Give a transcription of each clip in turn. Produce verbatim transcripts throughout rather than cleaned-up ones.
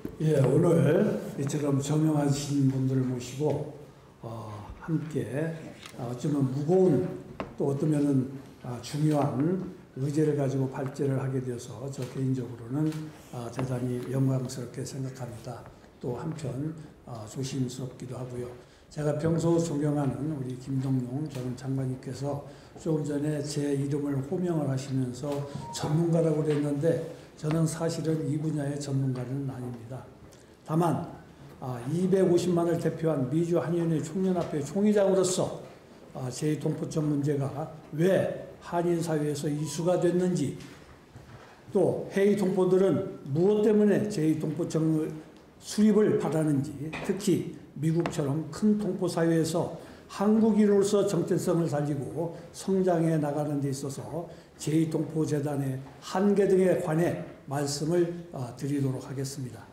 예, 오늘 이처럼 저명하신 분들을 모시고 어, 함께 어쩌면 무거운 또 어쩌면은 아, 중요한 의제를 가지고 발제를 하게 되어서 저 개인적으로는 아, 대단히 영광스럽게 생각합니다. 또 한편 아, 조심스럽기도 하고요. 제가 평소 존경하는 우리 김동용 전 장관님께서 조금 전에 제 이름을 호명을 하시면서 전문가라고 그랬는데 저는 사실은 이 분야의 전문가는 아닙니다. 다만 아, 이백오십만을 대표한 미주 한인회 총연합회 총회장으로서 아, 제이 동포청 문제가 왜 한인 사회에서 이슈가 됐는지, 또 해외 동포들은 무엇 때문에 제이 동포청 수립을 바라는지, 특히 미국처럼 큰 동포 사회에서 한국인으로서 정체성을 살리고 성장해 나가는 데 있어서 제이 동포 재단의 한계 등에 관해 말씀을 드리도록 하겠습니다.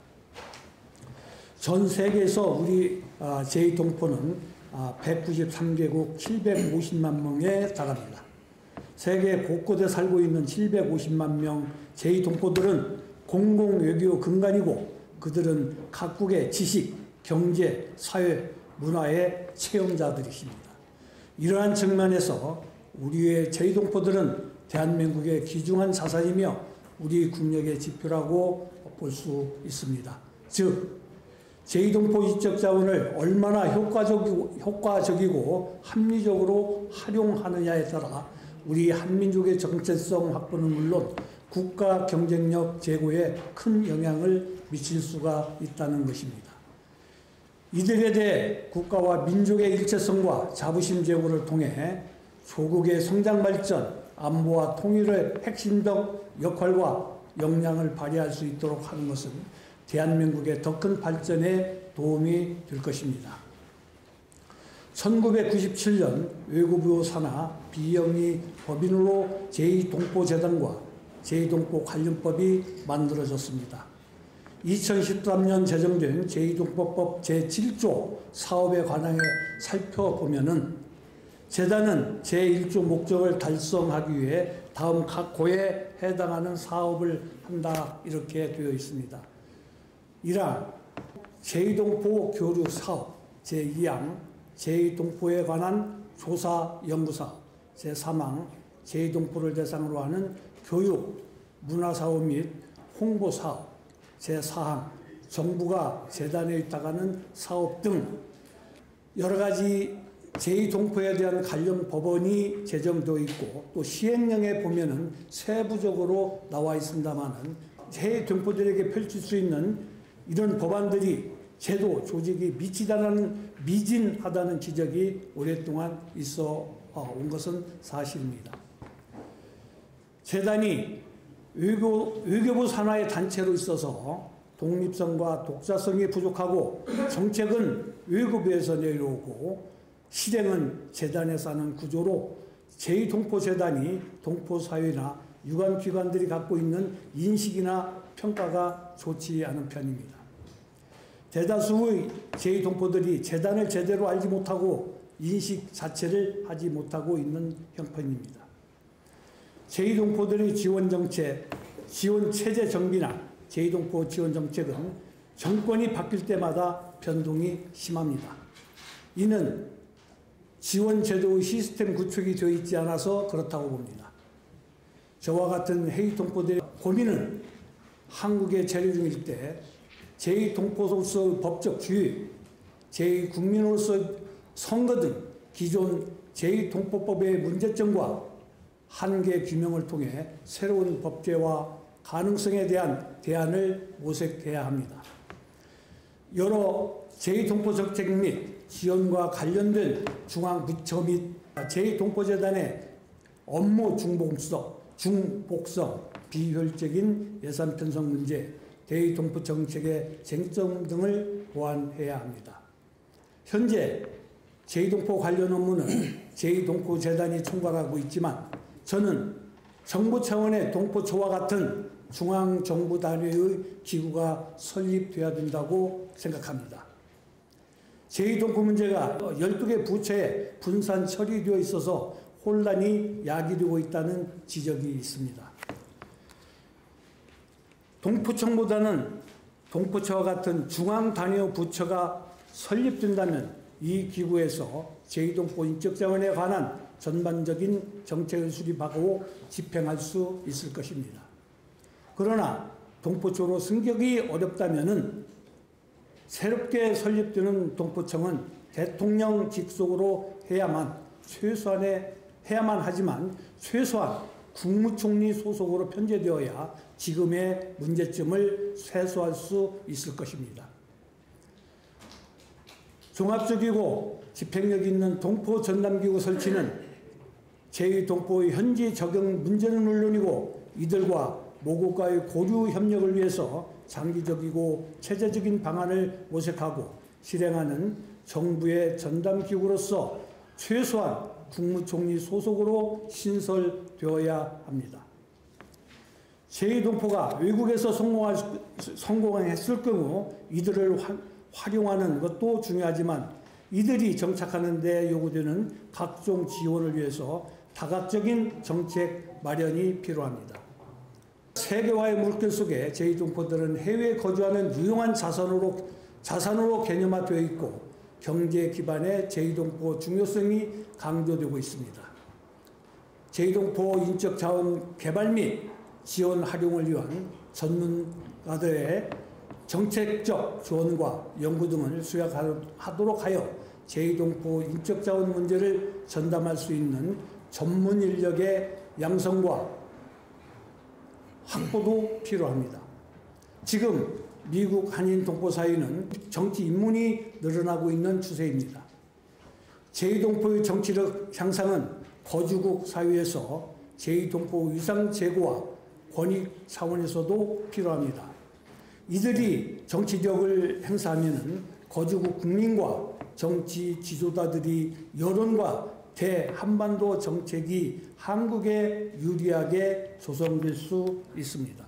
전 세계에서 우리 제이 동포는 백구십삼 개국 칠백오십만 명에 달합니다. 세계 곳곳에 살고 있는 칠백오십만 명 제이 동포들은 공공외교 근간이고 그들은 각국의 지식, 경제, 사회, 문화의 체험자들이십니다. 이러한 측면에서 우리의 제이 동포들은 대한민국의 귀중한 자산이며 우리 국력의 지표라고 볼 수 있습니다. 즉, 제이 동포 인적 자원을 얼마나 효과적이고, 효과적이고 합리적으로 활용하느냐에 따라 우리 한민족의 정체성 확보는 물론 국가 경쟁력 제고에 큰 영향을 미칠 수가 있다는 것입니다. 이들에 대해 국가와 민족의 일체성과 자부심 제고를 통해 조국의 성장 발전, 안보와 통일의 핵심적 역할과 역량을 발휘할 수 있도록 하는 것은 대한민국의 더 큰 발전에 도움이 될 것입니다. 천구백구십칠 년 외교부 산하 비영리 법인으로 제이 동포 재단과 제이 동포 관련법이 만들어졌습니다. 이천십삼 년 제정된 제이 동포법 제칠 조 사업에 관하여 살펴보면은 재단은 제일 조 목적을 달성하기 위해 다음 각 고에 해당하는 사업을 한다 이렇게 되어 있습니다. 일항 제이 동포 교류 사업, 제이 항 제이 동포에 관한 조사 연구 사업, 제삼 항 제이 동포를 대상으로 하는 교육, 문화 사업 및 홍보 사업, 제사 항 정부가 재단에 위탁하는 사업 등 여러 가지 제이 동포에 대한 관련 법원이 제정되어 있고 또 시행령에 보면은 세부적으로 나와 있습니다만은 제이 동포들에게 펼칠 수 있는 이런 법안들이 제도 조직이 미치다는 미진하다는 지적이 오랫동안 있어 온 것은 사실입니다. 재단이 외교, 외교부 산하의 단체로 있어서 독립성과 독자성이 부족하고 정책은 외교부에서 내려오고 실행은 재단에서 하는 구조로 제이 동포 재단이 동포 사회나 유관기관들이 갖고 있는 인식이나 평가가 좋지 않은 편입니다. 대다수의 제이 동포들이 재단을 제대로 알지 못하고 인식 자체를 하지 못하고 있는 형편입니다. 제이 동포들의 지원 정책, 지원 체제 정비나 제이 동포 지원 정책은 정권이 바뀔 때마다 변동이 심합니다. 이는 지원 제도의 시스템 구축이 되어 있지 않아서 그렇다고 봅니다. 저와 같은 해외 동포들의 고민은 한국에 체류 중일 때 제이 동포로서 법적 지위, 제이 국민으로서 선거 등 기존 제이 동포법의 문제점과 한계 규명을 통해 새로운 법제화 가능성에 대한 대안을 모색해야 합니다. 여러 제이 동포 정책 및 지원과 관련된 중앙부처 및 제이 동포재단의 업무 중복성, 중복성, 비효율적인 예산 편성 문제, 제이 동포 정책의 쟁점 등을 보완해야 합니다. 현재 제이 동포 관련 업무는 제이 동포 재단이 총괄하고 있지만 저는 정부 차원의 동포처와 같은 중앙정부 단위의 기구가 설립돼야 된다고 생각합니다. 제이 동포 문제가 열두 개 부처에 분산 처리되어 있어서 혼란이 야기되고 있다는 지적이 있습니다. 동포청보다는 동포처와 같은 중앙 단위 부처가 설립된다면 이 기구에서 제이 동포 인적자원에 관한 전반적인 정책을 수립하고 집행할 수 있을 것입니다. 그러나 동포처로 승격이 어렵다면은 새롭게 설립되는 동포청은 대통령 직속으로 해야만 최소한의 해야만 하지만 최소한 국무총리 소속으로 편제되어야 지금의 문제점을 해소할 수 있을 것입니다. 종합적이고 집행력 있는 동포 전담기구 설치는 제이 동포의 현지 적용 문제는 물론이고 이들과 모국과의 고류 협력을 위해서 장기적이고 체제적인 방안을 모색하고 실행하는 정부의 전담기구로서 최소한 국무총리 소속으로 신설되어야 합니다. 제이 동포가 외국에서 성공할, 성공했을 경우 이들을 화, 활용하는 것도 중요하지만 이들이 정착하는 데 요구되는 각종 지원을 위해서 다각적인 정책 마련이 필요합니다. 세계화의 물결 속에 제이 동포들은 해외에 거주하는 유용한 자산으로, 자산으로 개념화되어 있고 경제 기반의 제이 동포 중요성이 강조되고 있습니다. 제이 동포 인적 자원 개발 및 지원 활용을 위한 전문가들의 정책적 조언과 연구 등을 수행하도록 하여 제이 동포 인적 자원 문제를 전담할 수 있는 전문 인력의 양성과 확보도 필요합니다. 지금 미국 한인 동포 사이는 정치 입문이 늘어나고 있는 추세입니다. 제이 동포의 정치력 향상은 거주국 사회에서 제이 동포 위상 제고와 권익 차원에서도 필요합니다. 이들이 정치력을 행사하면 거주국 국민과 정치 지도자들이 여론과 대한반도 정책이 한국에 유리하게 조성될 수 있습니다.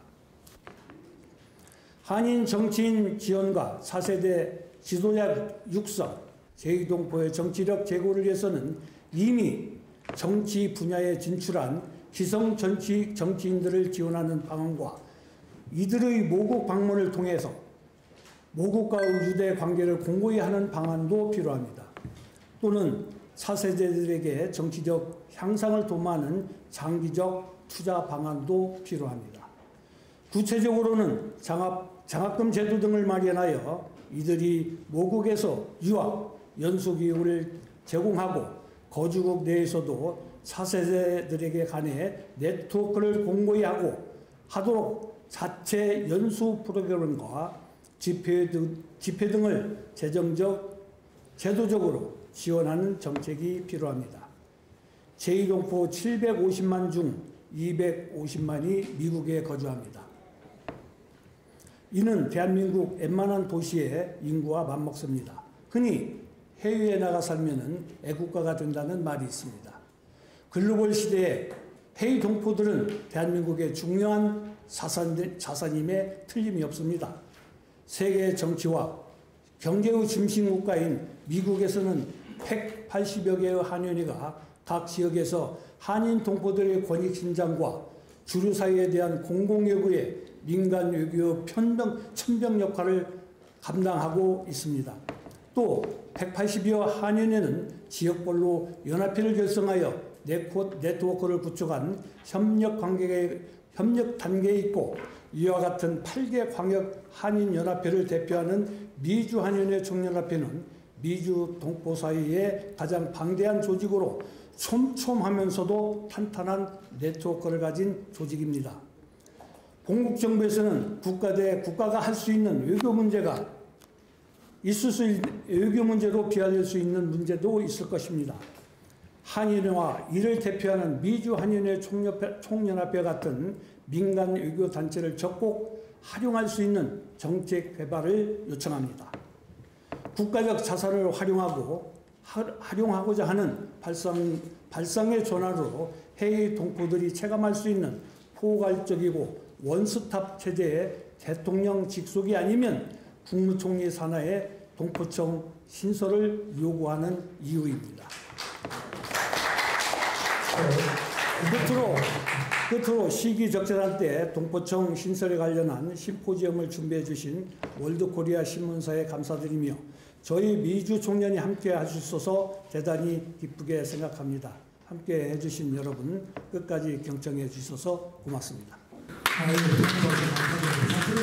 한인 정치인 지원과 사 세대 지도자 육성, 제이 동포의 정치력 제고를 위해서는 이미 정치 분야에 진출한 기성 정치, 정치인들을 지원하는 방안과 이들의 모국 방문을 통해서 모국과의 유대 관계를 공고히 하는 방안도 필요합니다. 또는 사 세대들에게 정치적 향상을 도모하는 장기적 투자 방안도 필요합니다. 구체적으로는 장학, 장학금 제도 등을 마련하여 이들이 모국에서 유학, 연수교육을 제공하고 거주국 내에서도 사 세대들에게 관해 네트워크를 공고히 하고 하도록 자체 연수 프로그램과 집회, 등, 집회 등을 재정적, 제도적으로 지원하는 정책이 필요합니다. 제이 동포 칠백오십만 중 이백오십만이 미국에 거주합니다. 이는 대한민국 웬만한 도시의 인구와 맞먹습니다. 흔히 해외에 나가 살면 애국가가 된다는 말이 있습니다. 글로벌 시대에 해외 동포들은 대한민국의 중요한 자산, 자산임에 틀림이 없습니다. 세계 정치와 경제의 중심국가인 미국에서는 백팔십여 개의 한인회가 각 지역에서 한인 동포들의 권익 신장과 주류 사회에 대한 공공외교의 민간 외교 편병, 천병 역할을 감당하고 있습니다. 또 백팔십여 한인회는 지역별로 연합회를 결성하여 네트워크를 구축한 협력 관계에, 협력 단계에 있고 이와 같은 팔 개 광역 한인연합회를 대표하는 미주 한인회 총연합회는 미주 동포 사이의 가장 방대한 조직으로 촘촘하면서도 탄탄한 네트워크를 가진 조직입니다. 본국 정부에서는 국가 대 국가가 할 수 있는 외교 문제가 있을 수 있는 외교 문제로 비화될 수 있는 문제도 있을 것입니다. 한인회와 이를 대표하는 미주 한인회 총연합회 같은 민간 외교 단체를 적극 활용할 수 있는 정책 개발을 요청합니다. 국가적 자산을 활용하고 활용하고자 하는 발상, 발상의 전환으로 해외 동포들이 체감할 수 있는 포괄적이고 원스톱 체제의 대통령 직속이 아니면 국무총리 산하의 동포청 신설을 요구하는 이유입니다. 끝으로 끝으로 시기적절한 때 동포청 신설에 관련한 심포지엄을 준비해 주신 월드코리아 신문사에 감사드리며 저희 미주 총련이 함께 할 수 있어서 대단히 기쁘게 생각합니다. 함께 해주신 여러분 끝까지 경청해 주셔서 고맙습니다. 아유, 감사합니다.